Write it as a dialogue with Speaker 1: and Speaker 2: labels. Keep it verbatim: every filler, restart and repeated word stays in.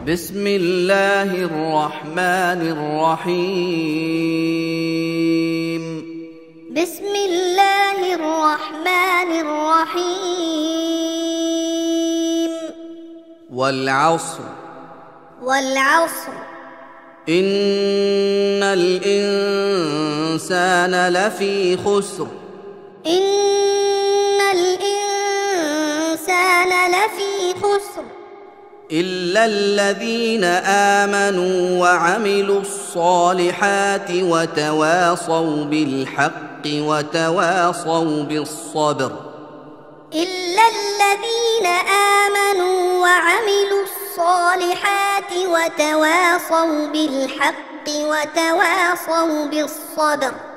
Speaker 1: بسم الله الرحمن الرحيم.
Speaker 2: بسم الله الرحمن الرحيم.
Speaker 1: والعصر.
Speaker 2: والعصر.
Speaker 1: إن الإنسان لفي خسر.
Speaker 2: إن الإنسان لفي خسر
Speaker 1: إلا الذين آمنوا وعملوا الصالحات وتواصوا بالحق وتواصوا بالصبر.
Speaker 2: إلا الذين آمنوا وعملوا الصالحات وتواصوا بالحق وتواصوا بالصبر.